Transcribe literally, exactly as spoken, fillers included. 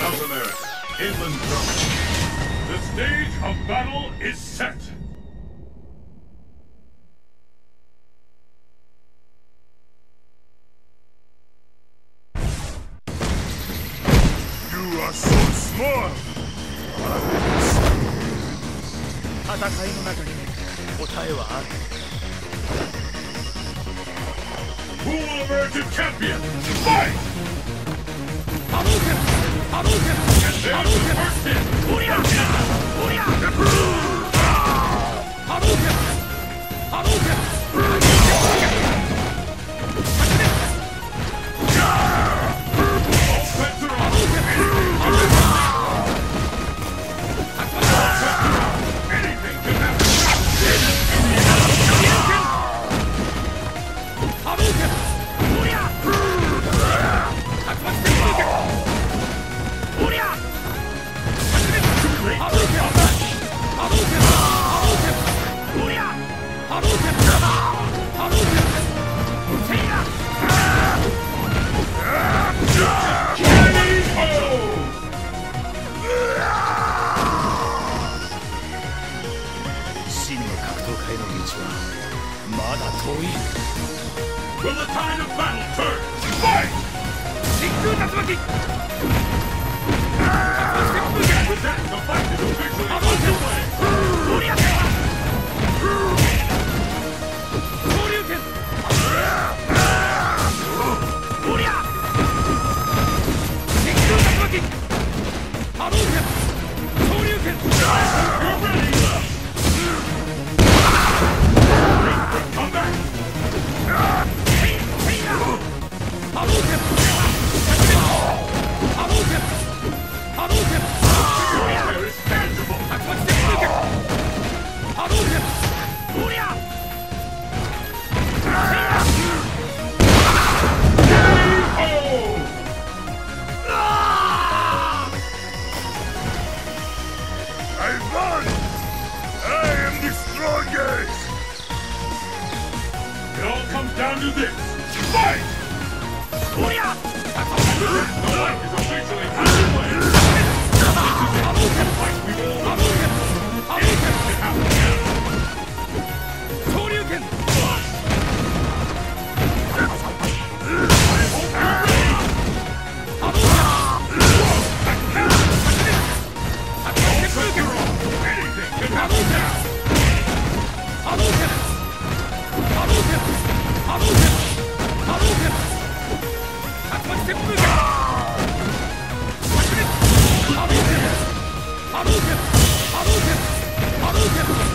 South America, inland zone. The stage of battle is set. You are so small. 戦いの中に答えはある。 Who will emerge a champion? Fight! 波動拳波動拳 And there's the first hit! おりゃおりゃ波動拳波動拳 Will the tide of battle turn? Fight! 真空竜巻 With that, the fight is officially underway! おりゃ昇竜拳おりゃ真空竜巻波動拳昇竜拳 You're ready! Come back! 波動拳波動拳波動拳 There is tangible! 竜巻旋風拳波動拳おりゃ I won! I am the strongest! It all comes down to this! Fight! おりゃ The fight is officially underway! This is it! Fight we all know! Anything can happen now! 昇竜拳 I hope you're ready! 波動拳 Anything can happen now! 波動拳波動拳波動拳波動拳竜巻旋風拳波動拳波動拳波動拳波動拳